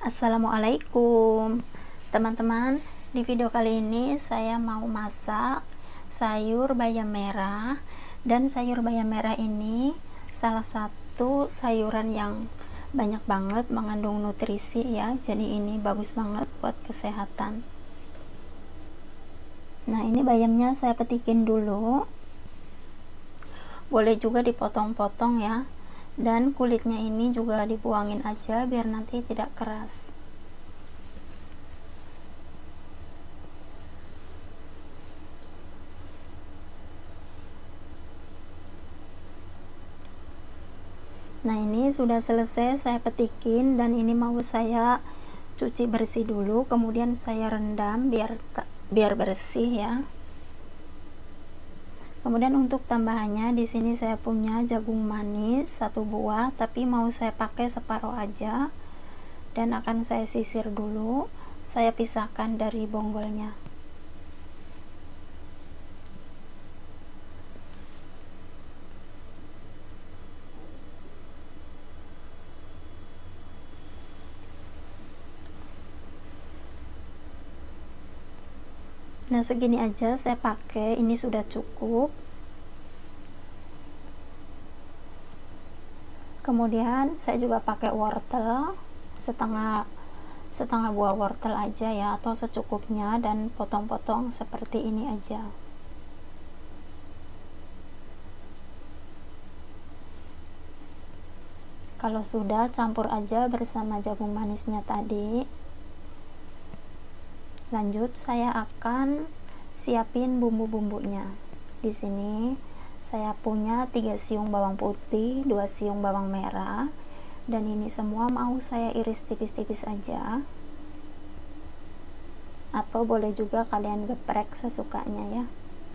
Assalamualaikum teman-teman. Di video kali ini saya mau masak sayur bayam merah, dan sayur bayam merah ini salah satu sayuran yang banyak banget mengandung nutrisi ya, jadi ini bagus banget buat kesehatan. Nah, ini bayamnya saya petikin dulu, boleh juga dipotong-potong ya, dan kulitnya ini juga dibuangin aja biar nanti tidak keras. Nah, ini sudah selesai saya petikin, dan ini mau saya cuci bersih dulu, kemudian saya rendam biar bersih ya. Kemudian untuk tambahannya di sini saya punya jagung manis 1 buah, tapi mau saya pakai separuh aja, dan akan saya sisir dulu, saya pisahkan dari bonggolnya. Nah, segini aja saya pakai, ini sudah cukup. Kemudian saya juga pakai wortel, setengah buah wortel aja ya, atau secukupnya, dan potong-potong seperti ini aja. Kalau sudah, campur aja bersama jagung manisnya tadi. Lanjut, saya akan siapin bumbu-bumbunya. Di sini saya punya 3 siung bawang putih, 2 siung bawang merah, dan ini semua mau saya iris tipis-tipis aja, atau boleh juga kalian geprek sesukanya ya.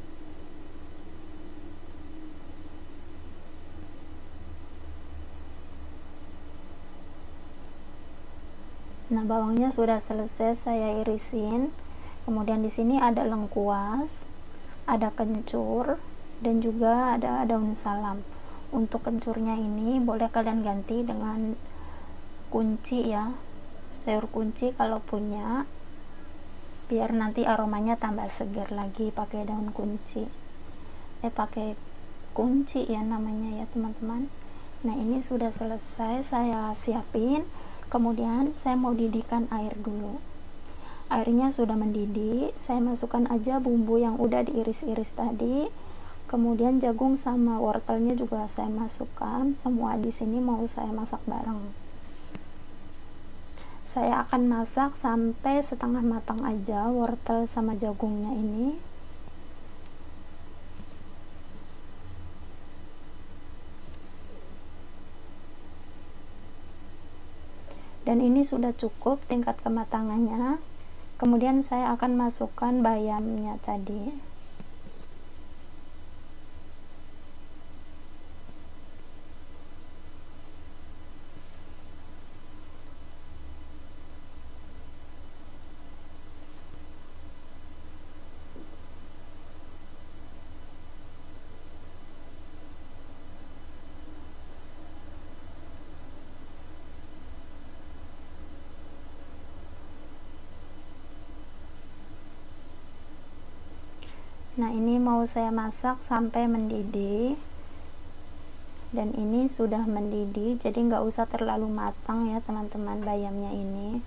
Nah, bawangnya sudah selesai saya irisin. Kemudian di sini ada lengkuas, ada kencur, dan juga ada daun salam. Untuk kencurnya ini boleh kalian ganti dengan kunci ya, sayur kunci kalau punya, biar nanti aromanya tambah segar lagi pakai daun kunci. Pakai kunci ya namanya ya teman-teman. Nah, ini sudah selesai saya siapin. Kemudian saya mau didihkan air dulu. Airnya sudah mendidih, saya masukkan aja bumbu yang udah diiris-iris tadi. Kemudian jagung sama wortelnya juga saya masukkan, semua di sini mau saya masak bareng. Saya akan masak sampai setengah matang aja wortel sama jagungnya ini. Dan ini sudah cukup tingkat kematangannya. Kemudian saya akan masukkan bayamnya tadi. Nah, ini mau saya masak sampai mendidih, dan ini sudah mendidih, jadi nggak usah terlalu matang ya teman-teman bayamnya ini.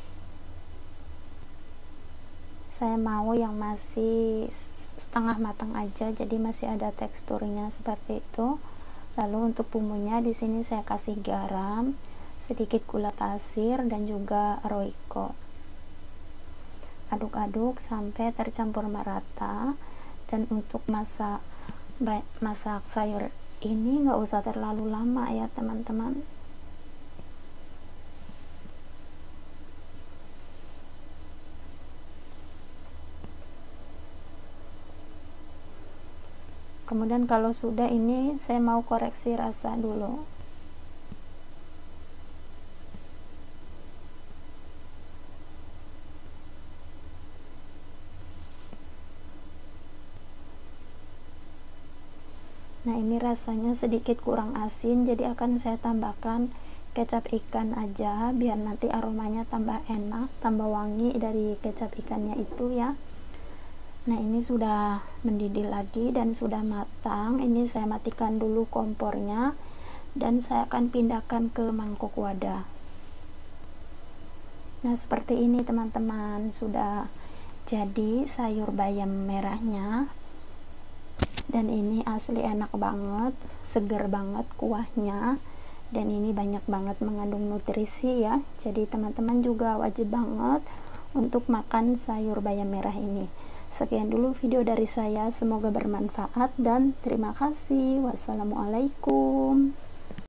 Saya mau yang masih setengah matang aja, jadi masih ada teksturnya seperti itu. Lalu untuk bumbunya di sini saya kasih garam, sedikit gula pasir, dan juga roiko. Aduk-aduk sampai tercampur merata. Dan untuk masak sayur ini nggak usah terlalu lama ya teman-teman. Kemudian kalau sudah, ini saya mau koreksi rasa dulu. Nah, ini rasanya sedikit kurang asin, jadi akan saya tambahkan kecap ikan aja biar nanti aromanya tambah enak, tambah wangi dari kecap ikannya itu ya. Nah, ini sudah mendidih lagi dan sudah matang. Ini saya matikan dulu kompornya dan saya akan pindahkan ke mangkok wadah. Nah, seperti ini teman-teman, sudah jadi sayur bayam merahnya. Dan ini asli enak banget, seger banget kuahnya, dan ini banyak banget mengandung nutrisi ya. Jadi teman-teman juga wajib banget untuk makan sayur bayam merah ini. Sekian dulu video dari saya, semoga bermanfaat dan terima kasih. Wassalamualaikum.